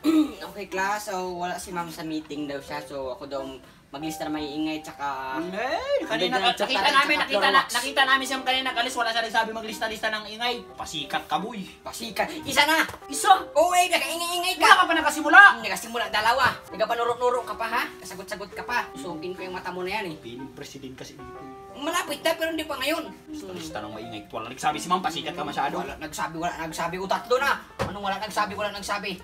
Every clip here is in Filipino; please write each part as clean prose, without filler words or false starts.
Okay, class. So, wala si ma'am sa meeting daw siya. So, ako daw maglista na may ingay, tsaka... Kanina, nakita namin siyang kanina nag-alis, wala siya rin sabi maglista-lista ng ingay. Pasikat ka, boy. Pasikat. Isa na! Isa! Oo, nakaingay-ingay ka! Wala ka pa nakasimula! Nakasimula, dalawa. Nagpapanurok-nurok ka pa, ha? Kasagot-sagot ka pa. Susukin ko yung mata mo na yan, eh. Piling president kasi dito. Malapit na, pero hindi pa ngayon. Lista ng maingay. Wala nagsabi si ma'am, pasikat ka masyado. Wala nagsabi. O, tatlo na. Anong wala nagsabi?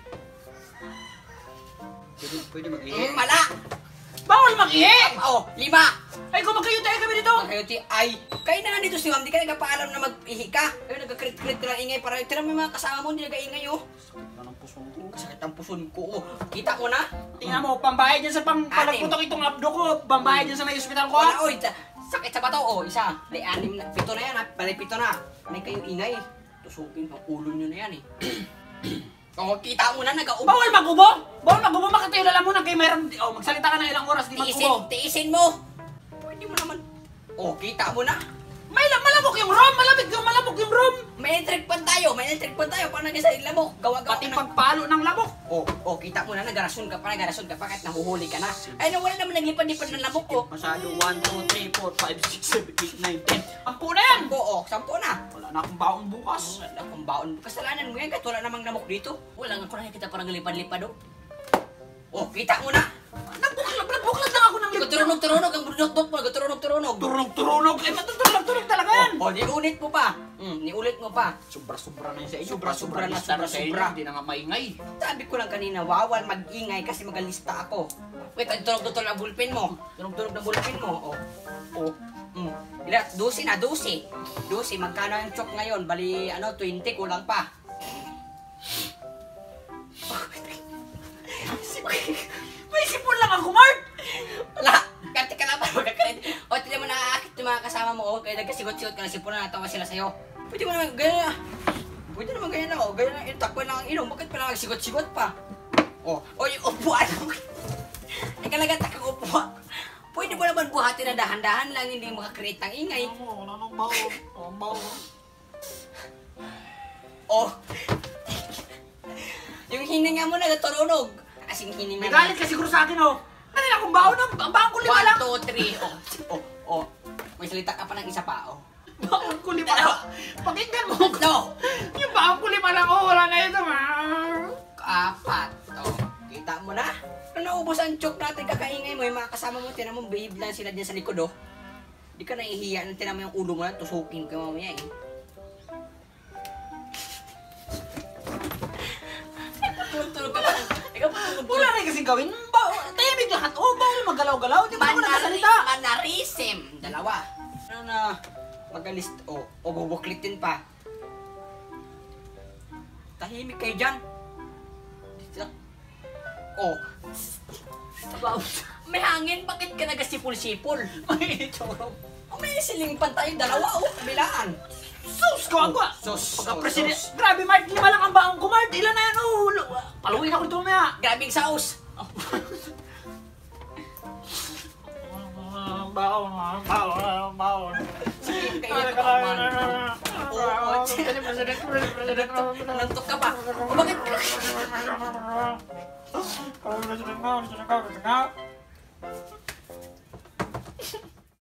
Pwede mag-ihi. Mala! Bawal mag-ihi! Oh, 5! Ay, kung magkayuti kami dito! Magkayuti ay, kayo na nga dito si ma'am, di ka nagpaalam na mag-ihi ka. Ayun, nagkakrit-krit ka ng ingay para, tira mo yung mga kasama mo, hindi nag-iingay, oh. Sakit na ng puson ko. Sakit ang puson ko, oh. Kita mo na? Tingnan mo, pambayad dyan sa palagputok itong abdo ko. Pambayad dyan sa may ospital ko, Wala, oy, sakit sa bato, oh, isa. Di, 6 na, 7 na yan, ha. Bali, 7 na. May kayong ingay. Tusukin ang ulo nyo na yan, eh. Oh, kita mo na, nag-aubo. Bawal mag-ubo! Bawal mag-ubo, makatayo lang muna kay mayroon. Oh, magsalita ka ng ilang oras, di mag-ubo. Tiisin mo. Pwede mo naman. Oh, kita mo na. May malamok yung room! Malamok yung room! May electric pan tayo. Paano naging sa lamok? Gawa-gawa Pati ka na. pagpalo ng lamok. Oh, kita mo na, nagarason ka pa kahit nahuhuli ka na. Ay, wala naman naglipad-lipad ng lamok ko. Masyado, 1, 2, 3, 4, 5, 6, 7, 8, 9, 10. 10 na yan! Oo, 10 na. Wala na akong baon bukas. Wala akong baon. Kasalanan mo yan, kahit wala namang lamok dito. Wala nga ko nakikita parang lipad-lipad, oh. Oh, kita mo na. Nagbuklat lang ako ng lipad. Turunog, ang bunot-dot mo, turunog. Turunog. Eh, matutulog talaga yan. Oh, niulit mo pa. Niulit mo pa. Sobra-sobra na yun sa inyo. Sobra na Sobra. sobra. Hindi na nga maingay. Sabi ko lang kanina, wawal mag-ingay kasi magalista ako. Wait, tunog-tunog ang bulpin mo. Tunog-tunog ng bulpin mo. Oh. Ilan? 12 na, 12. 12, magkano yung chok ngayon? Bali, 20, kulang pa. May sipon lang ako, Mark! Wala! Karte ka lang ba? Magkakalit. O, tignan mo nakakit yung mga kasama mo. Kaya nagkasigot-sigot ka na sipon na natawa sila sa'yo. Pwede mo naman ganyan na. Pwede naman ganyan na. O, ganyan na. Takpan lang ang ilong. Bakit pa lang nagsigot-sigot pa? O, yung upuan. Nagkalagat kang upuan. Pwede mo naman buhatin na dahan-dahan lang. Hindi makakreate ng ingay. Wala nang baon. O, yung hininga mo nagaturunog. Asing hininga May galit ka siguro sa akin, oh. Kanina akong baon ng baon ko 5 lang. 1, 2, 3. May salita ka pa ng isa pa, Baon ko 5 lang. Pakinggan mo ko. No! Yung baon ko 5 lang, oh. Wala na ito, ma. 4. Kita mo na? Nung naubos ang chok natin, kakaingay mo, yung mga kasama mo, tinan mo, behave lang sila dyan sa likod, oh. Di ka nahihiya, tinan mo yung ulo mo na, tusukin ka mamaya, eh. Tulog ka pa. Ikaw pa tulog. Wala na kasing gawin. Tahimik lahat. Oh, bawal magalaw-galaw. Di ba ako nakasalita? Mannerism. 2. Ano na, magalist, bubuklitin pa. Tahimik kayo dyan. May hangin, bakit ka nagasipul-sipul? May chorong. May siling pan tayo, 2, kabilaan. Sus! Gawa! Sus! Pagka-president. Grabe, Mark. 5 lang ang baon ko, Mark. Ilan na yan, oh. Paluin ako dito mamaya. Grabing saus. Baon. Sige, kaya ka man. Nantok ka pa. O bakit? President